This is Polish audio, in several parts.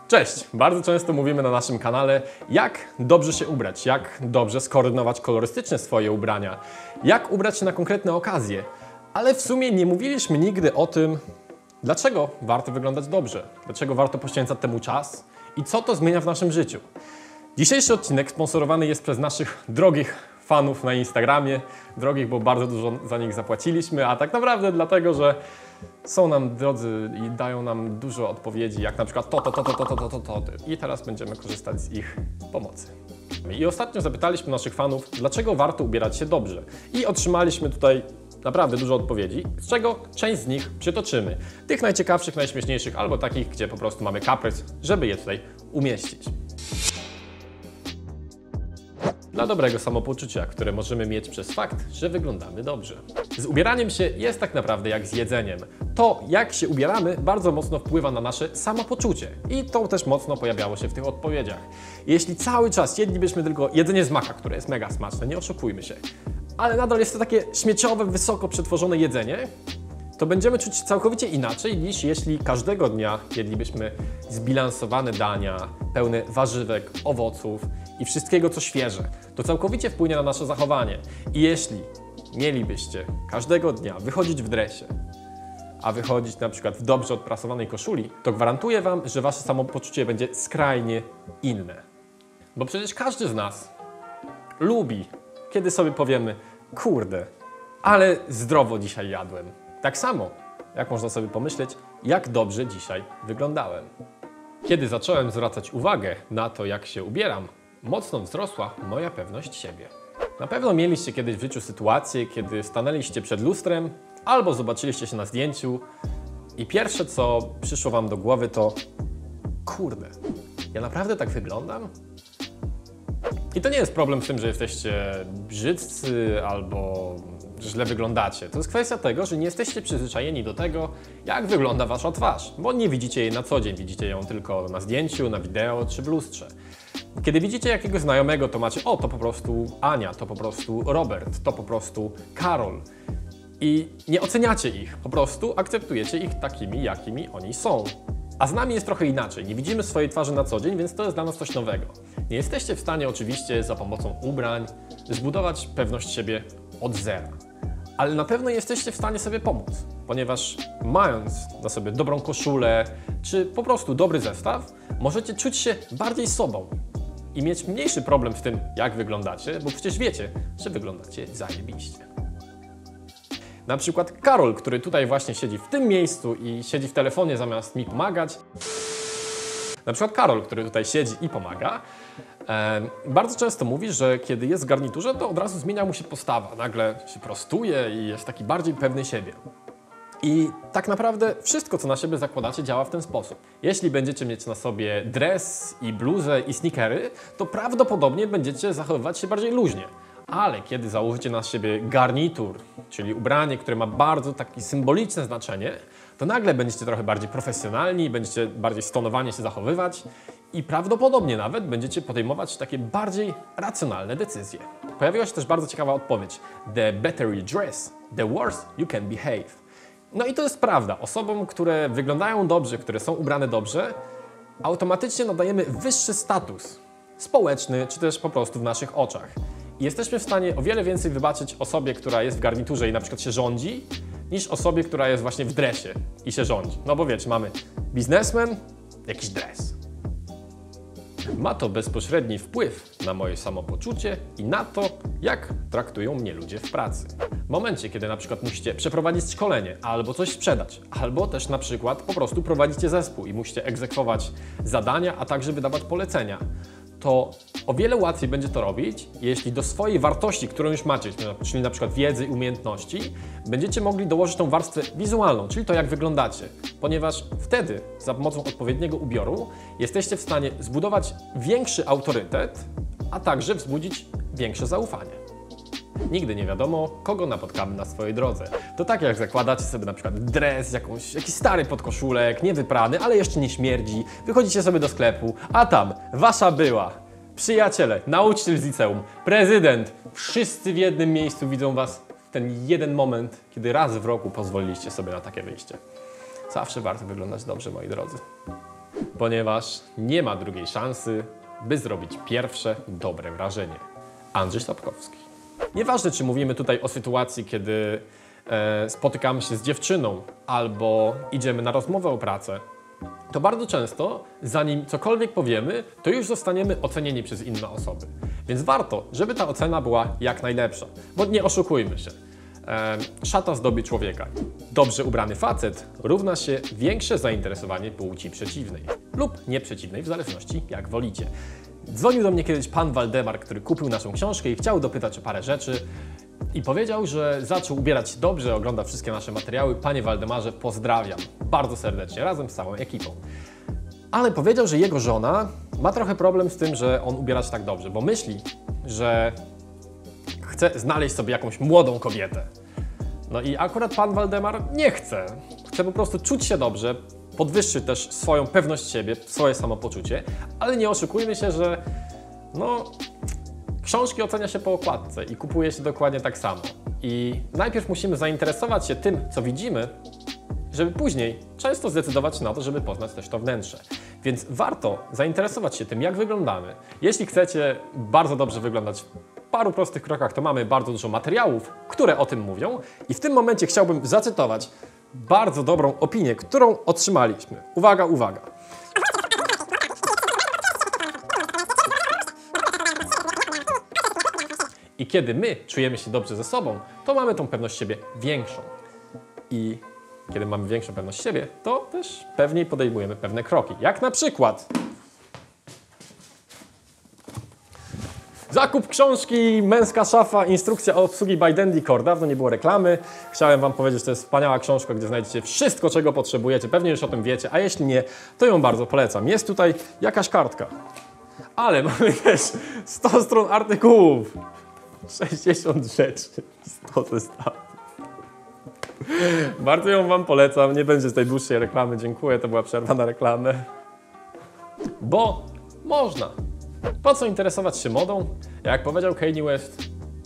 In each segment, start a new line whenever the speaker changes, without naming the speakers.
Cześć! Bardzo często mówimy na naszym kanale, jak dobrze się ubrać, jak dobrze skoordynować kolorystycznie swoje ubrania, jak ubrać się na konkretne okazje. Ale w sumie nie mówiliśmy nigdy o tym, dlaczego warto wyglądać dobrze, dlaczego warto poświęcać temu czas i co to zmienia w naszym życiu. Dzisiejszy odcinek sponsorowany jest przez naszych drogich fanów na Instagramie. Drogich, bo bardzo dużo za nich zapłaciliśmy, a tak naprawdę dlatego, że są nam drodzy i dają nam dużo odpowiedzi, jak na przykład to. I teraz będziemy korzystać z ich pomocy. I ostatnio zapytaliśmy naszych fanów, dlaczego warto ubierać się dobrze. I otrzymaliśmy tutaj naprawdę dużo odpowiedzi, z czego część z nich przytoczymy. Tych najciekawszych, najśmieszniejszych, albo takich, gdzie po prostu mamy kaprys, żeby je tutaj umieścić. Dla dobrego samopoczucia, które możemy mieć przez fakt, że wyglądamy dobrze. Z ubieraniem się jest tak naprawdę jak z jedzeniem. To, jak się ubieramy, bardzo mocno wpływa na nasze samopoczucie. I to też mocno pojawiało się w tych odpowiedziach. Jeśli cały czas jedlibyśmy tylko jedzenie z maka, które jest mega smaczne, nie oszukujmy się, ale nadal jest to takie śmieciowe, wysoko przetworzone jedzenie, to będziemy czuć całkowicie inaczej niż jeśli każdego dnia jedlibyśmy zbilansowane dania, pełne warzywek, owoców i wszystkiego, co świeże. To całkowicie wpłynie na nasze zachowanie. I jeśli mielibyście każdego dnia wychodzić w dresie, a wychodzić na przykład w dobrze odprasowanej koszuli, to gwarantuję Wam, że Wasze samopoczucie będzie skrajnie inne. Bo przecież każdy z nas lubi, kiedy sobie powiemy, kurde, ale zdrowo dzisiaj jadłem. Tak samo, jak można sobie pomyśleć, jak dobrze dzisiaj wyglądałem. Kiedy zacząłem zwracać uwagę na to, jak się ubieram, mocno wzrosła moja pewność siebie. Na pewno mieliście kiedyś w życiu sytuację, kiedy stanęliście przed lustrem albo zobaczyliście się na zdjęciu i pierwsze, co przyszło Wam do głowy, to kurde, ja naprawdę tak wyglądam? I to nie jest problem z tym, że jesteście brzydcy albo źle wyglądacie. To jest kwestia tego, że nie jesteście przyzwyczajeni do tego, jak wygląda Wasza twarz, bo nie widzicie jej na co dzień, widzicie ją tylko na zdjęciu, na wideo czy w lustrze. Kiedy widzicie jakiegoś znajomego, to macie, o, to po prostu Ania, to po prostu Robert, to po prostu Karol. I nie oceniacie ich, po prostu akceptujecie ich takimi, jakimi oni są. A z nami jest trochę inaczej. Nie widzimy swojej twarzy na co dzień, więc to jest dla nas coś nowego. Nie jesteście w stanie oczywiście za pomocą ubrań zbudować pewność siebie od zera. Ale na pewno jesteście w stanie sobie pomóc, ponieważ mając na sobie dobrą koszulę, czy po prostu dobry zestaw, możecie czuć się bardziej sobą i mieć mniejszy problem z tym, jak wyglądacie, bo przecież wiecie, że wyglądacie zajebiście. Na przykład Karol, który tutaj właśnie siedzi w tym miejscu i siedzi w telefonie zamiast mi pomagać. Na przykład Karol, który tutaj siedzi i pomaga, bardzo często mówi, że kiedy jest w garniturze, to od razu zmienia mu się postawa. Nagle się prostuje i jest taki bardziej pewny siebie. I tak naprawdę wszystko, co na siebie zakładacie, działa w ten sposób. Jeśli będziecie mieć na sobie dres i bluzę i sneakery, to prawdopodobnie będziecie zachowywać się bardziej luźnie. Ale kiedy założycie na siebie garnitur, czyli ubranie, które ma bardzo takie symboliczne znaczenie, to nagle będziecie trochę bardziej profesjonalni, będziecie bardziej stonowanie się zachowywać i prawdopodobnie nawet będziecie podejmować takie bardziej racjonalne decyzje. Pojawiła się też bardzo ciekawa odpowiedź. The better you dress, the worse you can behave. No i to jest prawda. Osobom, które wyglądają dobrze, które są ubrane dobrze, automatycznie nadajemy wyższy status społeczny, czy też po prostu w naszych oczach. I jesteśmy w stanie o wiele więcej wybaczyć osobie, która jest w garniturze i na przykład się rządzi, niż osobie, która jest właśnie w dresie i się rządzi. No bo wiecie, mamy biznesmen, jakiś dres. Ma to bezpośredni wpływ na moje samopoczucie i na to, jak traktują mnie ludzie w pracy. W momencie, kiedy na przykład musicie przeprowadzić szkolenie, albo coś sprzedać, albo też na przykład po prostu prowadzicie zespół i musicie egzekwować zadania, a także wydawać polecenia, to o wiele łatwiej będzie to robić, jeśli do swojej wartości, którą już macie, czyli na przykład wiedzy i umiejętności, będziecie mogli dołożyć tą warstwę wizualną, czyli to, jak wyglądacie. Ponieważ wtedy, za pomocą odpowiedniego ubioru, jesteście w stanie zbudować większy autorytet, a także wzbudzić większe zaufanie. Nigdy nie wiadomo, kogo napotkamy na swojej drodze. To tak jak zakładacie sobie na przykład dres, jakiś stary podkoszulek, niewyprany, ale jeszcze nie śmierdzi, wychodzicie sobie do sklepu, a tam wasza była, przyjaciele, nauczyciel z liceum, prezydent, wszyscy w jednym miejscu widzą was w ten jeden moment, kiedy raz w roku pozwoliliście sobie na takie wyjście. Zawsze warto wyglądać dobrze, moi drodzy. ponieważ nie ma drugiej szansy, by zrobić pierwsze dobre wrażenie. Andrzej Sapkowski. Nieważne, czy mówimy tutaj o sytuacji, kiedy spotykamy się z dziewczyną albo idziemy na rozmowę o pracę, to bardzo często, zanim cokolwiek powiemy, to już zostaniemy ocenieni przez inne osoby. Więc warto, żeby ta ocena była jak najlepsza, bo nie oszukujmy się. Szata zdobi człowieka. Dobrze ubrany facet równa się większe zainteresowanie płci przeciwnej lub nieprzeciwnej, w zależności jak wolicie. Dzwonił do mnie kiedyś pan Waldemar, który kupił naszą książkę i chciał dopytać o parę rzeczy i powiedział, że zaczął ubierać się dobrze, ogląda wszystkie nasze materiały. Panie Waldemarze, pozdrawiam bardzo serdecznie, razem z całą ekipą. Ale powiedział, że jego żona ma trochę problem z tym, że on ubiera się tak dobrze, bo myśli, że chce znaleźć sobie jakąś młodą kobietę. No i akurat pan Waldemar nie chce. Chce po prostu czuć się dobrze, podwyższyć też swoją pewność siebie, swoje samopoczucie, ale nie oszukujmy się, że książki ocenia się po okładce i kupuje się dokładnie tak samo. I najpierw musimy zainteresować się tym, co widzimy, żeby później często zdecydować się na to, żeby poznać też to wnętrze. Więc warto zainteresować się tym, jak wyglądamy. Jeśli chcecie bardzo dobrze wyglądać w paru prostych krokach, to mamy bardzo dużo materiałów, które o tym mówią. I w tym momencie chciałbym zacytować bardzo dobrą opinię, którą otrzymaliśmy. Uwaga, uwaga. I kiedy my czujemy się dobrze ze sobą, to mamy tą pewność siebie większą. I kiedy mamy większą pewność siebie, to też pewniej podejmujemy pewne kroki. Jak na przykład zakup książki Męska szafa, instrukcja obsługi by Dandy Core. Dawno nie było reklamy. Chciałem wam powiedzieć, że to jest wspaniała książka, gdzie znajdziecie wszystko, czego potrzebujecie. Pewnie już o tym wiecie, a jeśli nie, to ją bardzo polecam. Jest tutaj jakaś kartka, ale mamy też 100 stron artykułów, 60 rzeczy, 100 zestawów. Bardzo ją wam polecam, nie będzie z tej dłuższej reklamy, dziękuję, to była przerwa na reklamę. Bo można. Po co interesować się modą? Jak powiedział Kanye West,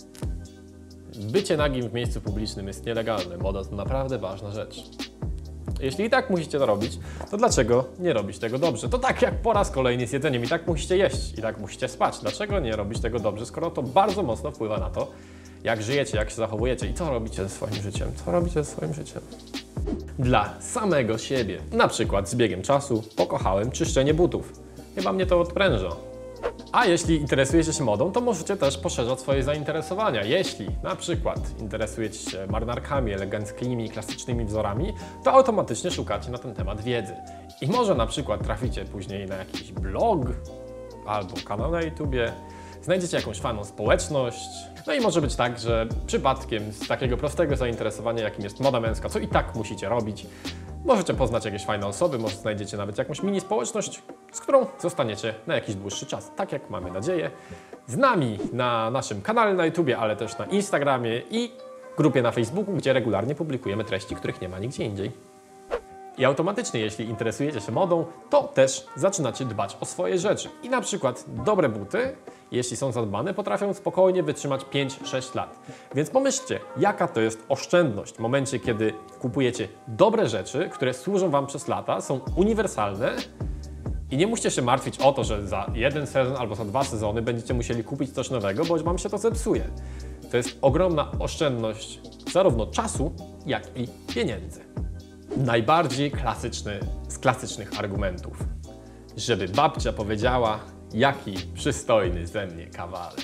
bycie nagim w miejscu publicznym jest nielegalne. Moda to naprawdę ważna rzecz. Jeśli i tak musicie to robić, to dlaczego nie robić tego dobrze? To tak jak po raz kolejny z jedzeniem. I tak musicie jeść, i tak musicie spać. Dlaczego nie robić tego dobrze, skoro to bardzo mocno wpływa na to, jak żyjecie, jak się zachowujecie i co robicie ze swoim życiem? Co robicie ze swoim życiem? Dla samego siebie. Na przykład z biegiem czasu pokochałem czyszczenie butów. Chyba mnie to odpręża. A jeśli interesujecie się modą, to możecie też poszerzać swoje zainteresowania. Jeśli na przykład interesujecie się marynarkami, eleganckimi, klasycznymi wzorami, to automatycznie szukacie na ten temat wiedzy. I może na przykład traficie później na jakiś blog albo kanał na YouTubie, znajdziecie jakąś fajną społeczność. No i może być tak, że przypadkiem z takiego prostego zainteresowania, jakim jest moda męska, co i tak musicie robić, możecie poznać jakieś fajne osoby, może znajdziecie nawet jakąś mini społeczność, z którą zostaniecie na jakiś dłuższy czas, tak jak mamy nadzieję, z nami na naszym kanale na YouTubie, ale też na Instagramie i grupie na Facebooku, gdzie regularnie publikujemy treści, których nie ma nigdzie indziej. I automatycznie, jeśli interesujecie się modą, to też zaczynacie dbać o swoje rzeczy. I na przykład dobre buty, jeśli są zadbane, potrafią spokojnie wytrzymać 5-6 lat. Więc pomyślcie, jaka to jest oszczędność w momencie, kiedy kupujecie dobre rzeczy, które służą wam przez lata, są uniwersalne i nie musicie się martwić o to, że za jeden sezon albo za 2 sezony będziecie musieli kupić coś nowego, bo wam się to zepsuje. To jest ogromna oszczędność zarówno czasu, jak i pieniędzy. Najbardziej klasyczny z klasycznych argumentów. Żeby babcia powiedziała, jaki przystojny ze mnie kawaler.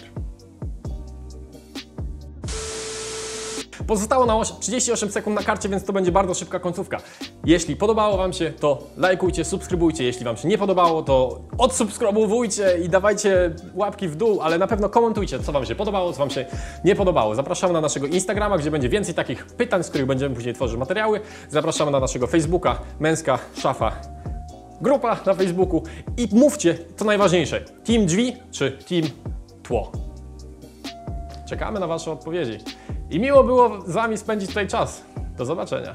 Pozostało nam 38 sekund na karcie, więc to będzie bardzo szybka końcówka. Jeśli podobało wam się, to lajkujcie, subskrybujcie. Jeśli wam się nie podobało, to odsubskrybujcie i dawajcie łapki w dół, ale na pewno komentujcie, co wam się podobało, co wam się nie podobało. Zapraszamy na naszego Instagrama, gdzie będzie więcej takich pytań, z których będziemy później tworzyć materiały. Zapraszamy na naszego Facebooka, Męska Szafa, grupa na Facebooku i mówcie, co najważniejsze, team drzwi czy team tło. Czekamy na wasze odpowiedzi. I miło było z wami spędzić tutaj czas. Do zobaczenia.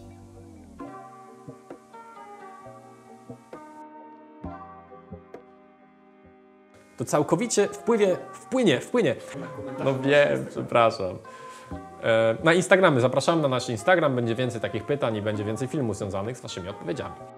To całkowicie wpłynie. No wiem, przepraszam. Na Instagramy, zapraszamy na nasz Instagram, będzie więcej takich pytań i będzie więcej filmów związanych z waszymi odpowiedziami.